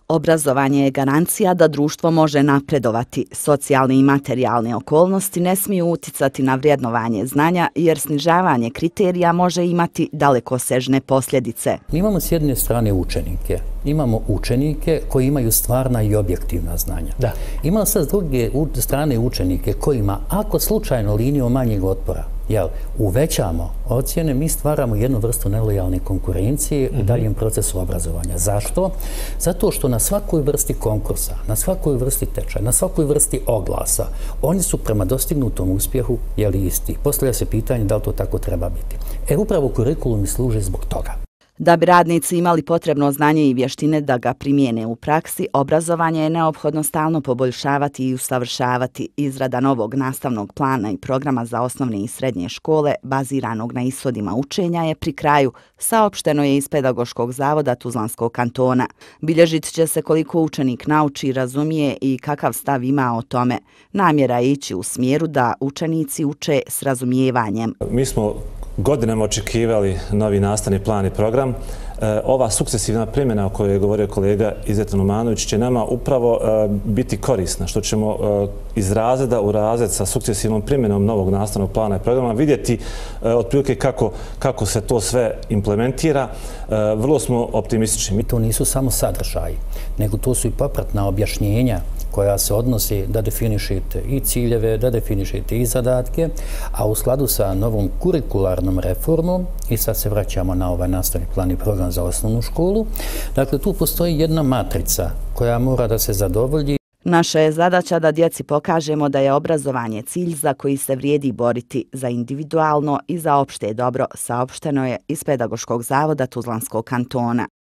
Obrazovanje je garancija da društvo može napredovati. Socijalne i materijalne okolnosti ne smiju uticati na vrednovanje znanja, jer snižavanje kriterija može imati dalekosežne posljedice. Mi imamo s jedne strane učenike. Imamo učenike koji imaju stvarna i objektivna znanja. Imamo sad s druge strane učenike kojima, ako slučajno linijom manjeg otpora uvećamo ocjene, mi stvaramo jednu vrstu nelojalne konkurencije u daljem procesu obrazovanja. Zašto? Zato što na svakoj vrsti konkursa, na svakoj vrsti tečaja, na svakoj vrsti oglasa, oni su prema dostignutom uspjehu isti. Postavlja se pitanje da li to tako treba biti. Upravo kurikulumi služe zbog toga. Da bi radnici imali potrebno znanje i vještine da ga primijene u praksi, obrazovanje je neophodno stalno poboljšavati i usavršavati. Izrada novog nastavnog plana i programa za osnovne i srednje škole, baziranog na ishodima učenja, je pri kraju, saopšteno je iz Pedagoškog zavoda Tuzlanskog kantona. Bilježit će se koliko učenik nauči, razumije i kakav stav ima o tome. Namjera je ići u smjeru da učenici uče s razumijevanjem. Mi smo godinama očekivali novi nastavni plan i program. Ova sukcesivna primjena o kojoj je govorio kolega Izeta Numanović će nama upravo biti korisna, što ćemo iz razreda u razred sa sukcesivnom primjenom novog nastavnog plana i programa vidjeti otprilike kako se to sve implementira. Vrlo smo optimistični. To nisu samo sadržaji, nego to su i popratna objašnjenja koja se odnosi da definišete i ciljeve, da definišete i zadatke, a u skladu sa novom kurikularnom reformom, i sad se vraćamo na ovaj nastavni plan i program za osnovnu školu, dakle tu postoji jedna matrica koja mora da se zadovolji. Naša je zadaća da djeci pokažemo da je obrazovanje cilj za koji se vrijedi boriti, za individualno i za opšte dobro, saopšteno je iz Pedagoškog zavoda Tuzlanskog kantona.